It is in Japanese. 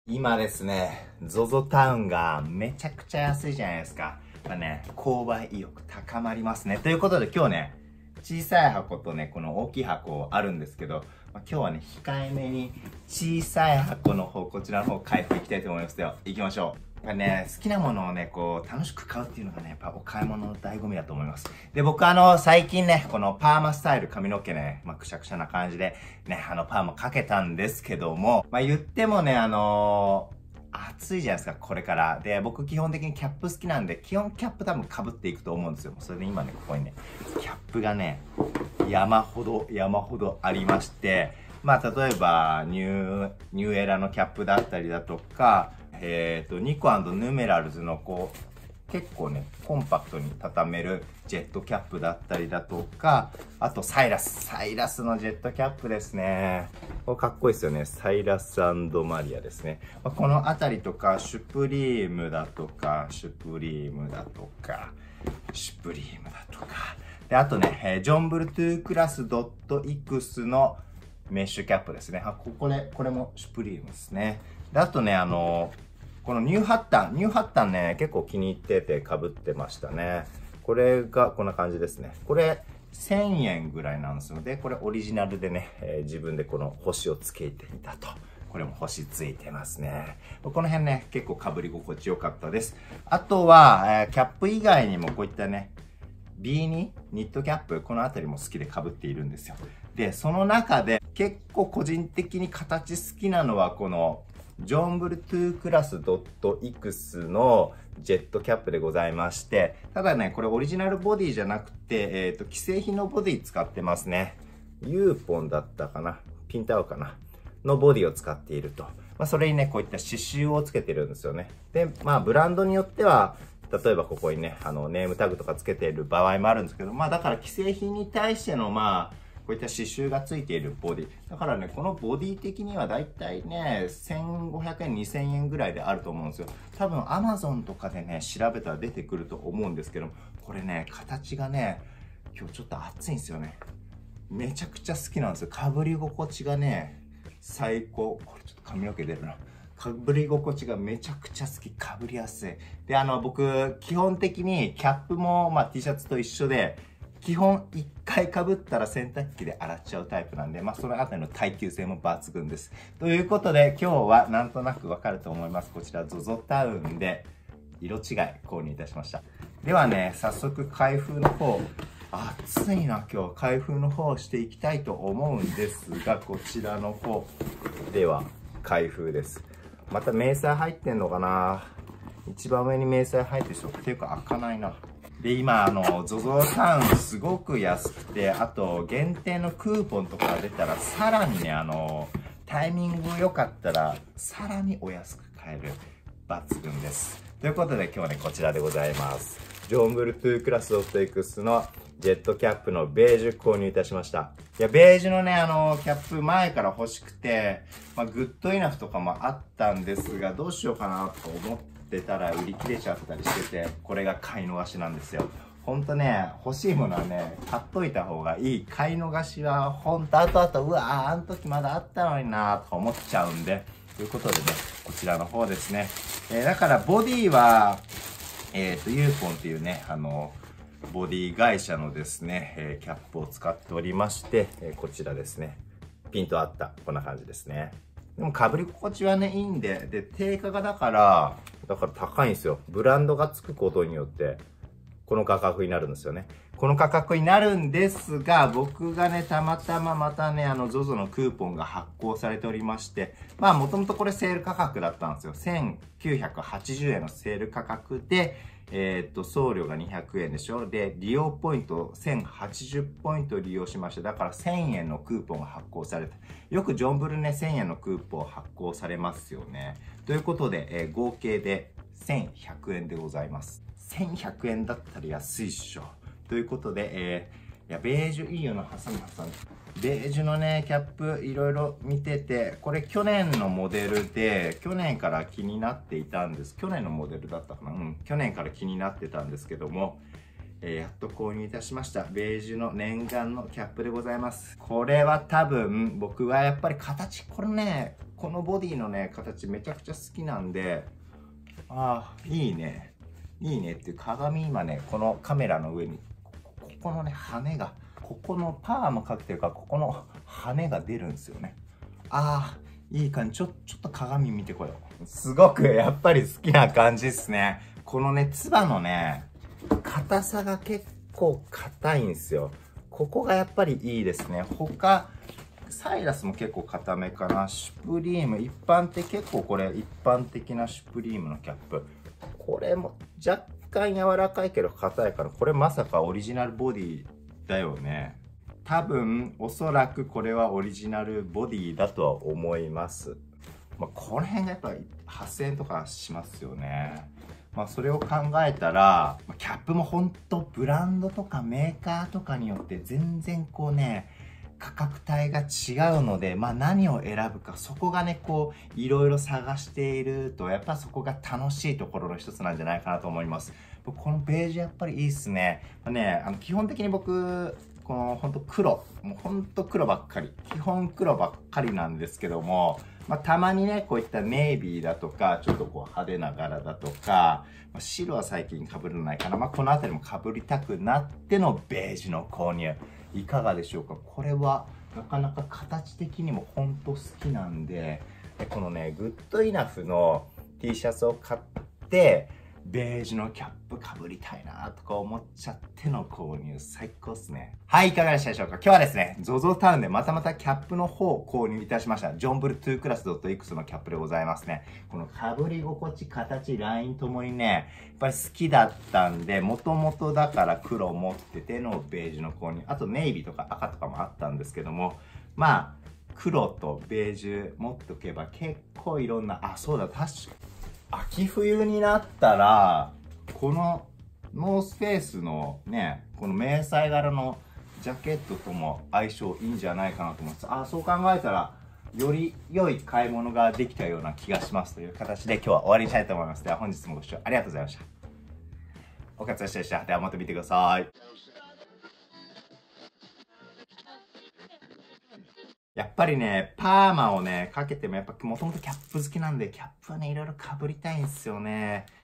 今ですね、ZOZO タウンがめちゃくちゃ安いじゃないですか。購買意欲高まりますね。ということで今日ね、小さい箱とね、この大きい箱あるんですけど、今日はね、控えめに小さい箱の方、こちらの方開封いきたいと思いますよ。行きましょう。好きなものをね、楽しく買うっていうのがね、やっぱお買い物の醍醐味だと思います。で、僕最近ね、このパーマスタイル髪の毛ね、くしゃくしゃな感じで、ね、パーマかけたんですけども、言ってもね、暑いじゃないですか、これから。で、僕基本的にキャップ好きなんで、基本キャップ多分被っていくと思うんですよ。それで今ね、ここにね、キャップがね、山ほどありまして、例えば、ニューエラのキャップだったりだとか、ニコ&ヌメラルズの結構ね、コンパクトに畳めるジェットキャップだったりだとか、あとサイラスのジェットキャップですね。これかっこいいですよね。サイラス&マリアですね。このあたりとか、シュプリームだとか、で、あとね、ジョンブルトゥークラスドット X のメッシュキャップですね。これもシュプリームですね。で、あとね、このニューハッタンね、結構気に入ってて被ってましたね。これがこんな感じですね。これ1000円ぐらいなんですので、これオリジナルでね、自分でこの星をつけていたと。これも星ついてますね。この辺ね、結構被り心地よかったです。あとは、キャップ以外にもこういったね、ニットキャップ、このあたりも好きで被っているんですよ。で、その中で結構個人的に形好きなのはこのジョンブルトゥークラスドット X のジェットキャップでございまして、ただね、これオリジナルボディじゃなくて、既製品のボディ使ってますね。ユーポンだったかな、ピンタオかなのボディを使っていると。それにね、こういった刺繍をつけてるんですよね。で、ブランドによっては、例えばここにね、ネームタグとかつけている場合もあるんですけど、だから既製品に対してのこういった刺繍がついているボディ。だからね、このボディ的にはだいたいね、1500円、2000円ぐらいであると思うんですよ。多分 Amazon とかでね、調べたら出てくると思うんですけど、これね、形がね、今日ちょっと熱いんですよね。めちゃくちゃ好きなんですよ。被り心地がね、最高。これちょっと髪の毛出るな。被り心地がめちゃくちゃ好き。被りやすい。で、僕、基本的にキャップも、T シャツと一緒で、基本1回被ったら洗濯機で洗っちゃうタイプなんで、そのあたりの耐久性も抜群です。ということで、今日はなんとなくわかると思います。こちら ZOZO タウンで色違い購入いたしました。ではね、早速開封の方、暑いな今日、開封の方をしていきたいと思うんですが、こちらの方では開封です。また明細入ってんのかな。一番上に明細入ってるでしょ。っていうか開かないな。で、今、ZOZO タウンすごく安くて、あと、限定のクーポンとか出たら、さらにね、タイミング良かったら、さらにお安く買える。抜群です。ということで、今日はね、こちらでございます。ジョンブルトゥークラスドット X のジェットキャップのベージュ購入いたしました。いや、ベージュのね、キャップ前から欲しくて、グッドイナフとかもあったんですが、どうしようかなと思ってたら売り切れちゃったりしてて、これが買い逃しなんですよ。ほんとね、欲しいものはね、買っといた方がいい。買い逃しは、ほんと後々、うわー、あの時まだあったのになーとか思っちゃうんで、ということでね、こちらの方ですね。だからボディは、ユーポンっていうね、ボディ会社のですね、キャップを使っておりまして、こちらですね。ピンとあった。こんな感じですね。でも被り心地はね、いいんで、で、定価がだから高いんですよ。ブランドがつくことによって、この価格になるんですよね。この価格になるんですが、僕がね、たまたままたね、ZOZO のクーポンが発行されておりまして、もともとこれセール価格だったんですよ。1980円のセール価格で、送料が200円でしょ。で、利用ポイント1080ポイント利用しました。だから1000円のクーポンが発行された。よくジョンブルね、1000円のクーポン発行されますよね。ということで、合計で1100円でございます。1100円だったら安いっしょ。ということで、いや、ベージュいいよな、ハサミ。ベージュのね、キャップいろいろ見てて、これ去年のモデルで、去年から気になっていたんです。去年のモデルだったかな。去年から気になってたんですけども、やっと購入いたしました。ベージュの念願のキャップでございます。これは多分、僕はやっぱり形、これね、 このボディのね、形めちゃくちゃ好きなんで、ああ、いいね。いいねっていう鏡今ね、このカメラの上に、ここのね、羽が、ここのパーマかけてるから、ここの羽が出るんですよね。ああ、いい感じ。ちょっと鏡見てこよう。すごくやっぱり好きな感じですね。このね、つばのね、硬さが結構硬いんですよ。ここがやっぱりいいですね。他、サイラスも結構硬めかな。シュプリーム、結構これ一般的なシュプリームのキャップ。これも若干柔らかいけど硬いから、これまさかオリジナルボディだよね。多分、おそらくこれはオリジナルボディだとは思います。まあ、この辺がやっぱり8000円とかしますよね。まあ、それを考えたら、キャップもほんとブランドとかメーカーとかによって全然こうね、価格帯が違うので、まあ何を選ぶか、そこがね、こう、いろいろ探していると、やっぱそこが楽しいところの一つなんじゃないかなと思います。このベージュやっぱりいいっすね。基本的に僕、このほんと黒、もうほんと黒ばっかり。基本黒ばっかりなんですけども、まあ、たまにね、こういったネイビーだとか、ちょっとこう派手な柄だとか、まあ、白は最近被らないかな。まあ、このあたりも被りたくなってのベージュの購入。いかがでしょうか？これは、なかなか形的にもほんと好きなんで、このね、グッドイナフの T シャツを買って、ベージュのキャップかぶりたいなとか思っちゃっての購入、最高っすね。はい、いかがでしたでしょうか？今日はですね、ZOZO タウンでまたキャップの方を購入いたしました。ジョンブル2クラス .x のキャップでございますね。このかぶり心地、形、ラインともにね、やっぱり好きだったんで、もともとだから黒持っててのベージュの購入、あとネイビーとか赤とかもあったんですけども、まあ、黒とベージュ持っておけば結構いろんな、あ、そうだ、確か秋冬になったら、このノースフェイスのね、この迷彩柄のジャケットとも相性いいんじゃないかなと思います。あ、そう考えたら、より良い買い物ができたような気がしますという形で今日は終わりにしたいと思います。では本日もご視聴ありがとうございました。お疲れ様でした。ではまた見てください。やっぱりね、パーマをね、かけてもやっぱもともとキャップ好きなんで、キャップはね、いろいろ被りたいんですよね。